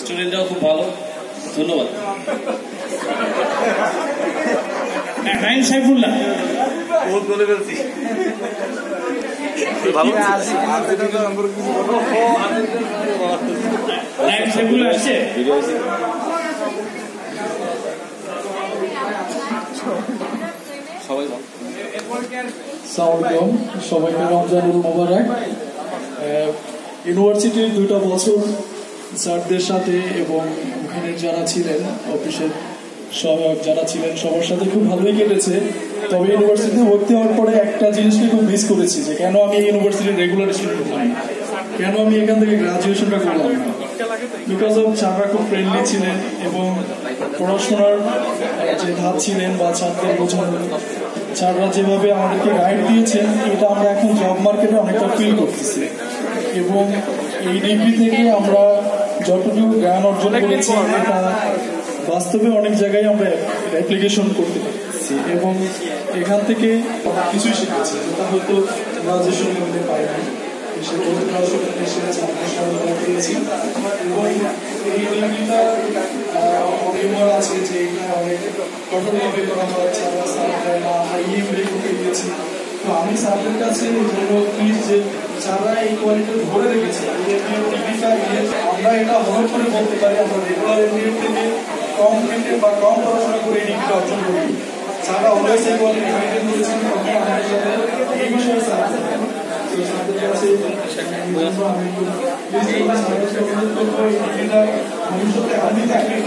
স্টুডেন্টরাও খুব ভালো, ধন্যবাদ। নাইম সাইফুল্লাহ বহুত বলে ফেলছি, নাইম সাইফুল্লাহ আসছে। সবাইকে রমজানুল মোবারক। ইউনিভার্সিটির 2টা বছর স্যারদের সাথে এবং ওখানে যারা ছিলেন, অফিসের সহায়ক যারা ছিলেন, সবার সাথে খুব ভালোই কেটেছে। তবে ইউনিভার্সিটিতে ভর্তি হওয়ার পরে একটা জিনিসকে খুব মিস করেছি, যে কেন আমি ইউনিভার্সিটির রেগুলার স্টুডেন্ট হলাম, কেন আমি এখান থেকে গ্রাজুয়েশনটা করলাম না। বিকজ অফ স্যাররা খুব ফ্রেন্ডলি ছিলেন এবং পড়াশোনার যে ধাপ ছিলেন বা ছাত্রদের বোঝানো, স্যাররা যেভাবে আমাদেরকে গাইড দিয়েছেন, এটা আমরা এখন জব মার্কেটে অনেকটা ফিল করতেছি। এবং এই ডিগ্রি থেকে আমরা যতটুকু জ্ঞান অর্জন করেছি, এটা বাস্তবে অনেক জায়গায় আমরা অ্যাপ্লিকেশন করতে পারছি এবং এখান থেকে কিছুই শিখেছি, যেটা হয়তো গ্রাজুয়েশন করতে পারিনি। এবং এই ডিগ্রিটা আছে যে এটা অনেক কঠোরভাবে করা হয়, দিয়েছি। তো আমি স্যারদের কাছে প্লিজ, যে যারা এই কোয়ালিটি ধরে রেখেছে, আমরা এটা হল করে বলতে পারি আমরা রেগুলার এমবিএ থেকে কম পেটে বা কম পড়াশোনা করে এই ডিগ্রি অর্জন করি। যারা অলওয়েজ এই কোয়ালিটি মেনটেন করেছেন, এই বিষয়ে স্যারদের কাছে ভবিষ্যতে আমি চাকরি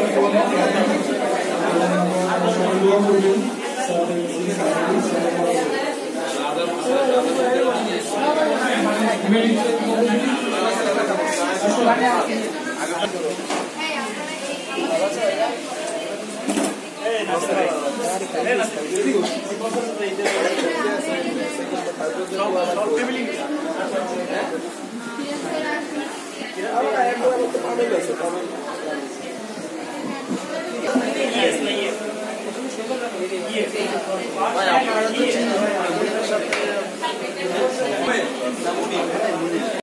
আপনারা